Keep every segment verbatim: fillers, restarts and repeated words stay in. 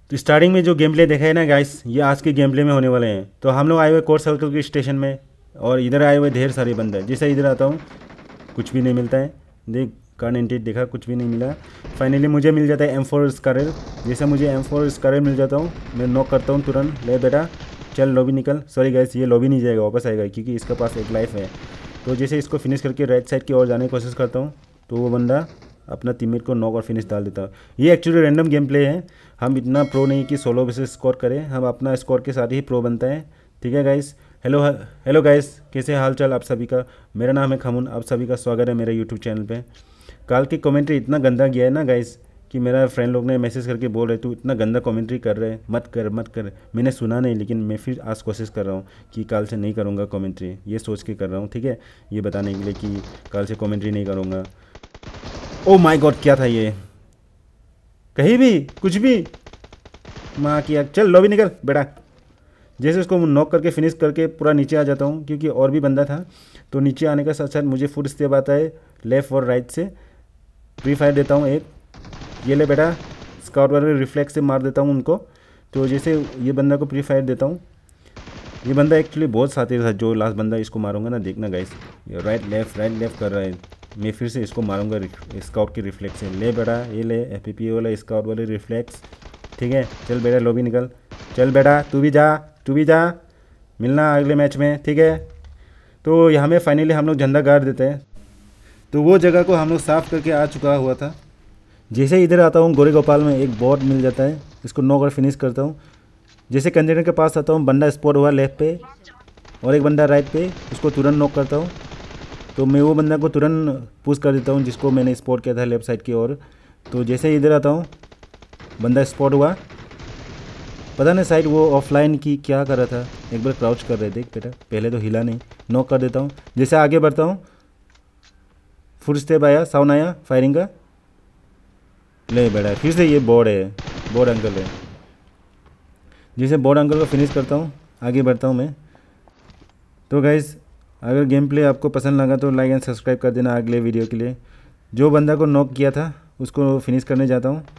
तो स्टार्टिंग में जो गेम प्ले देखा है ना गाइस, ये आज के गेम प्ले में होने वाले हैं। तो हम लोग आए हुए कोर्ट सर्कल के स्टेशन में, और इधर आए हुए ढेर सारे बंदे हैं। जैसे इधर आता हूँ कुछ भी नहीं मिलता है। देख कार नाइन्टी देखा, कुछ भी नहीं मिला। फाइनली मुझे मिल जाता है एम फोर स्कारल। जैसे मुझे एम फोर स्कारल मिल जाता हूँ, मैं नॉक करता हूँ तुरंत। ले बेटा चल लॉबी निकल। सॉरी गाइस, ये लॉबी नहीं जाएगा, वापस आएगा क्योंकि इसके पास एक लाइफ है। तो जैसे इसको फिनिश करके राइट साइड की ओर जाने की कोशिश करता हूँ, तो वो बंदा अपना टीममेट को नॉक और फिनिश डाल देता है। ये एक्चुअली रैंडम गेम प्ले है। हम इतना प्रो नहीं कि सोलो बेसिस स्कोर करें, हम अपना स्कोर के साथ ही प्रो बनता है। ठीक है गाइस। हेलो हेलो गाइस, कैसे हाल चाल आप सभी का। मेरा नाम है खमुन, आप सभी का स्वागत है मेरे यूट्यूब चैनल पे। कल की कमेंट्री इतना गंदा गया है ना गाइस, कि मेरा फ्रेंड लोग ने मैसेज करके बोल रहे तू इतना गंदा कमेंट्री कर रहे, मत कर मत कर। मैंने सुना नहीं, लेकिन मैं फिर आज कोशिश कर रहा हूँ कि कल से नहीं करूँगा कमेंट्री। ये सोच के कर रहा हूँ, ठीक है, ये बताने के लिए कि कल से कमेंट्री नहीं करूँगा। ओ माय गॉड, क्या था ये, कहीं भी कुछ भी माँ की आग। चल लॉबी निकल बेटा। जैसे उसको नॉक करके फिनिश करके पूरा नीचे आ जाता हूँ, क्योंकि और भी बंदा था। तो नीचे आने का साथ साथ मुझे फुट स्टेप आता है लेफ़्ट और राइट से। प्री फायर देता हूँ एक, ये ले बेटा। स्काउट वाले रिफ्लेक्स से मार देता हूँ उनको। तो जैसे ये बंदा को प्री फायर देता हूँ। ये बंदा एक्चुअली बहुत साथी था, जो लास्ट बंदा इसको मारूंगा ना, देखना guys, right left right left कर रहा है। मैं फिर से इसको मारूंगा स्काउट की रिफ्लेक्स से। ले बेटा ये ले एफ पी पी वाला स्काउट वाले रिफ्लेक्स। ठीक है, चल बेटा लॉबी निकल। चल बेटा तू भी जा, तू भी जा, मिलना अगले मैच में, ठीक है। तो यहाँ में फाइनली हम लोग झंडा गाड़ देते हैं। तो वो जगह को हम लोग साफ़ करके आ चुका हुआ था। जैसे इधर आता हूँ गोरे गोपाल में एक बॉट मिल जाता है, इसको नॉक और फिनिश करता हूँ। जैसे कंटेनर के पास आता हूँ, बंदा स्पॉट हुआ लेफ्ट पे और एक बंदा राइट पे, उसको तुरंत नॉक करता हूँ। तो मैं वो बंदा को तुरंत पुश कर देता हूँ जिसको मैंने स्पॉट किया था लेफ्ट साइड की ओर। तो जैसे इधर आता हूँ, बंदा स्पॉट हुआ, पता नहीं साइड वो ऑफलाइन की क्या कर रहा था। एक बार क्राउच कर रहे, देख बेटा, पहले तो हिला नहीं। नॉक कर देता हूँ। जैसे आगे बढ़ता हूँ, फुट स्टेप आया, साउंड आया फायरिंग का। ले बेटा फिर से ये बोर्ड है, बोर्ड अंकल है। जैसे बोर्ड अंकल को फिनिश करता हूँ, आगे बढ़ता हूँ मैं। तो गाइज़, अगर गेम प्ले आपको पसंद लगा तो लाइक एंड सब्सक्राइब कर देना अगले वीडियो के लिए। जो बंदा को नॉक किया था उसको फिनिश करने जाता हूँ।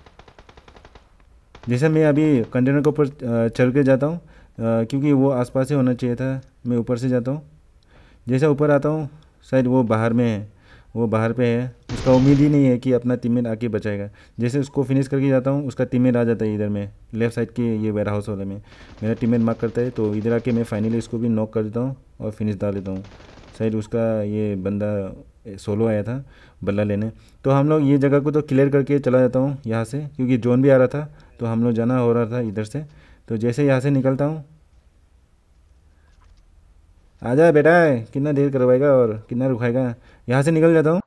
जैसे मैं अभी कंटेनर के ऊपर चढ़ के जाता हूँ, क्योंकि वो आसपास ही होना चाहिए था। मैं ऊपर से जाता हूँ। जैसे ऊपर आता हूँ, शायद वो बाहर में है, वो बाहर पे है। उसका उम्मीद ही नहीं है कि अपना टीममेट आके बचाएगा। जैसे उसको फिनिश करके जाता हूँ, उसका टीममेट आ जाता है इधर में लेफ्ट साइड के ये वेयर हाउस वाले में। मेरा टीममेट मार्क करता है, तो इधर आके मैं फाइनली इसको भी नॉक कर देता हूँ और फिनिश डाल देता हूँ। शायद उसका ये बंदा सोलो आया था बल्ला लेने। तो हम लोग ये जगह को तो क्लियर करके चला जाता हूँ यहाँ से, क्योंकि जोन भी आ रहा था, तो हम लोग जाना हो रहा था इधर से। तो जैसे यहाँ से निकलता हूँ, आ जा बेटा, कितना देर करवाएगा और कितना रुकाएगा। यहाँ से निकल जाता हूँ।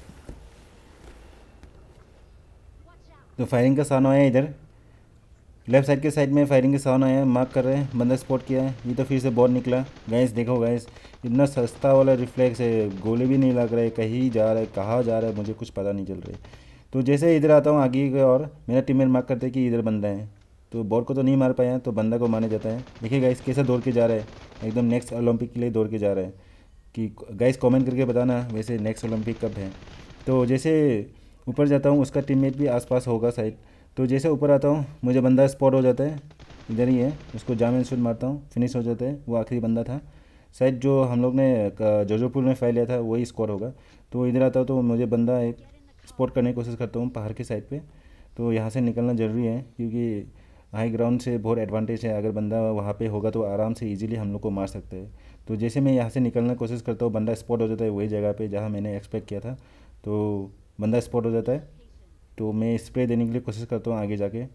तो फायरिंग का साउंड आया इधर लेफ्ट साइड के साइड में, फायरिंग के साउंड आया, मार्क कर रहे हैं, बंदा स्पॉट किया है। ये तो फिर से बॉट निकला। गैस देखो गैस, इतना सस्ता वाला रिफ्लेक्स है, गोले भी नहीं लग रहे, कहीं जा रहा है, कहाँ जा रहा है मुझे कुछ पता नहीं चल रही। तो जैसे इधर आता हूँ आगे की और मेरा टीममेट मार्क करते हैं कि इधर बंदा है। तो बॉट को तो नहीं मार पाया, तो बंदा को माने जाता है। देखिए गाइस कैसे दौड़ के जा रहा है, एकदम नेक्स्ट ओलंपिक के लिए दौड़ के जा रहा है। कि गाइस कमेंट करके बताना वैसे नेक्स्ट ओलंपिक कब है। तो जैसे ऊपर जाता हूँ, उसका टीममेट भी आसपास होगा शायद। तो जैसे ऊपर आता हूँ, मुझे बंदा स्पॉट हो जाता है, इधर ही है। उसको जाम एंड शूट मारता हूँ, फिनिश हो जाता है। वो आखिरी बंदा था शायद, जो हम लोग ने जोजोपुर में फाइल लिया था, वही स्कोर होगा। तो इधर आता हूँ, तो मुझे बंदा एक स्पॉट करने की कोशिश करता हूँ पहाड़ के साइड पे। तो यहाँ से निकलना ज़रूरी है, क्योंकि हाई ग्राउंड से बहुत एडवांटेज है। अगर बंदा वहाँ पे होगा तो आराम से इजीली हम लोग को मार सकते हैं। तो जैसे मैं यहाँ से निकलने की कोशिश करता हूँ, बंदा स्पॉट हो जाता है वही जगह पे जहाँ मैंने एक्सपेक्ट किया था। तो बंदा स्पॉट हो जाता है, तो मैं स्प्रे देने के लिए कोशिश करता हूँ आगे जाके।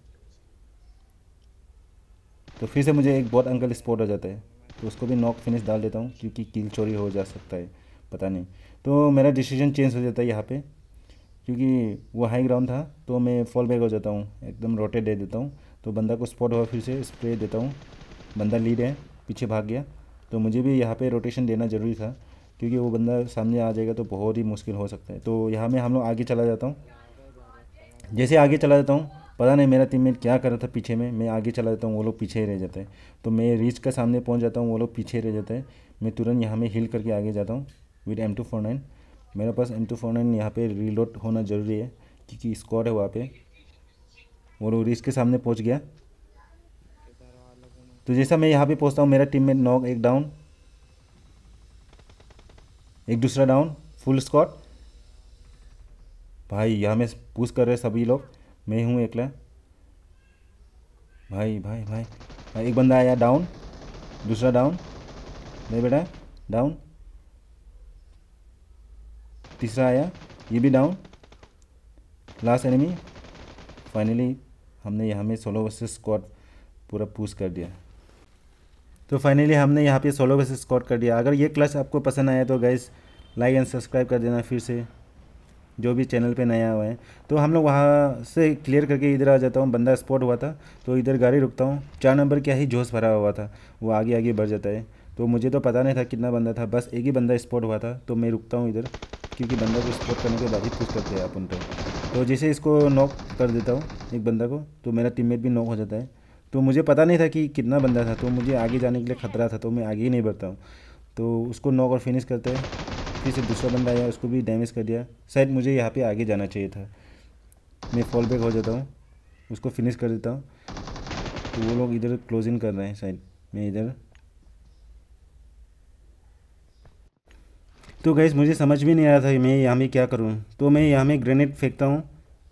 तो फिर से मुझे एक बहुत अंकल स्पॉट हो जाता है, तो उसको भी नॉक फिनिश डाल देता हूँ, क्योंकि किल चोरी हो जा सकता है, पता नहीं। तो मेरा डिसीजन चेंज हो जाता है यहाँ पे, क्योंकि वो हाई ग्राउंड था। तो मैं फॉल बैक हो जाता हूँ, एकदम रोटेट दे देता हूँ। तो बंदा को स्पॉट हुआ, फिर से स्प्रे देता हूँ। बंदा लीड है, पीछे भाग गया। तो मुझे भी यहाँ पे रोटेशन देना ज़रूरी था, क्योंकि वो बंदा सामने आ जाएगा तो बहुत ही मुश्किल हो सकता है। तो यहाँ में हम लोग आगे चला जाता हूँ। जैसे आगे चला जाता हूँ, पता नहीं मेरा टीममेट क्या कर रहा था पीछे में। मैं आगे चला जाता हूँ, वो लोग पीछे ही रह जाते हैं। तो मैं रीच का सामने पहुँच जाता हूँ, वो लोग पीछे रह जाते हैं। मैं तुरंत यहाँ में हील करके आगे जाता हूँ with M two four nine. मेरे पास एम टू फोर नाइन यहाँ पर रीलोड होना ज़रूरी है, क्योंकि स्क्वाड है वहाँ पे। वो लोग रीच के सामने पहुँच गया। तो जैसा मैं यहाँ पे पहुँचता हूँ, मेरा टीम में नॉक, एक डाउन, एक दूसरा डाउन, फुल स्क्वाड। भाई यहाँ में पुश कर रहे सभी लोग, मैं हूँ एकला। भाई भाई भाई भाई एक बंदा आया डाउन, दूसरा डाउन, नहीं बेटा डाउन, तीसरा आया, ये भी डाउन, लास्ट एनिमी। फाइनली हमने यहाँ में सोलो वर्सेस स्क्वाड पूरा पुश कर दिया। तो फाइनली हमने यहाँ पे सोलो वर्सेस स्क्वाड कर दिया। अगर ये क्लच आपको पसंद आया तो गाइस लाइक एंड सब्सक्राइब कर देना फिर से, जो भी चैनल पे नया हुआ है। तो हम लोग वहाँ से क्लियर करके इधर आ जाता हूँ, बंदा स्पॉट हुआ था तो इधर गाड़ी रुकता हूँ। चार नंबर क्या ही जोश भरा हुआ था, वो आगे आगे बढ़ जाता है। तो मुझे तो पता नहीं था कितना बंदा था, बस एक ही बंदा स्पॉट हुआ था तो मैं रुकता हूँ इधर, क्योंकि बंदा को स्पॉट करने के बाद ही पुश करते हैं अपन तो। तो जैसे इसको नॉक कर देता हूँ एक बंदा को, तो मेरा टीममेट भी नॉक हो जाता है। तो मुझे पता नहीं था कि कितना बंदा था, तो मुझे आगे जाने के लिए खतरा था, तो मैं आगे ही नहीं बढ़ता हूँ। तो उसको नॉक और फिनिश करते हैं। फिर से दूसरा बंदा आया, उसको भी डैमेज कर दिया। शायद मुझे यहाँ पे आगे जाना चाहिए था। मैं फॉल बैक हो जाता हूँ, उसको फिनिश कर देता हूँ। तो वो लोग इधर क्लोजिंग कर रहे हैं शायद, मैं इधर। तो गैस मुझे समझ भी नहीं आ रहा था मैं यहाँ में क्या करूँ, तो मैं यहाँ में ग्रेनेड फेंकता हूँ।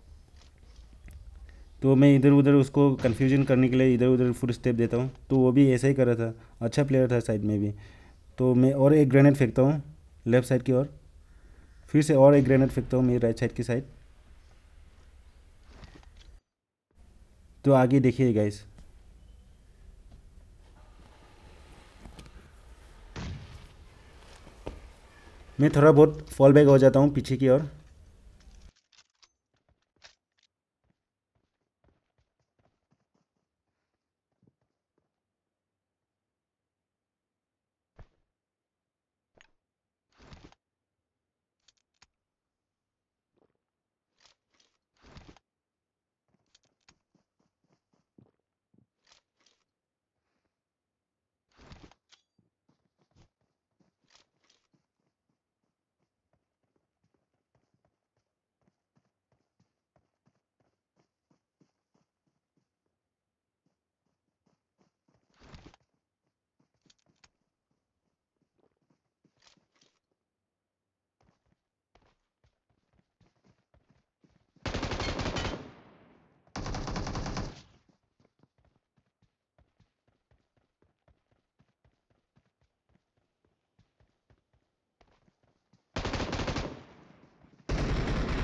तो मैं इधर उधर उसको कन्फ्यूजन करने के लिए इधर उधर फुट स्टेप देता हूँ। तो वो भी ऐसा ही कर रहा था, अच्छा प्लेयर था साइड में भी। तो मैं और एक ग्रेनेड फेंकता हूँ लेफ़्ट साइड की ओर, फिर से और एक ग्रेनेड फेंकता हूँ मेरी राइट साइड की साइड। तो आगे देखिए गाइस, मैं थोड़ा बहुत फॉल बैक हो जाता हूँ पीछे की ओर।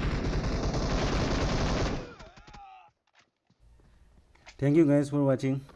Thank you guys for watching.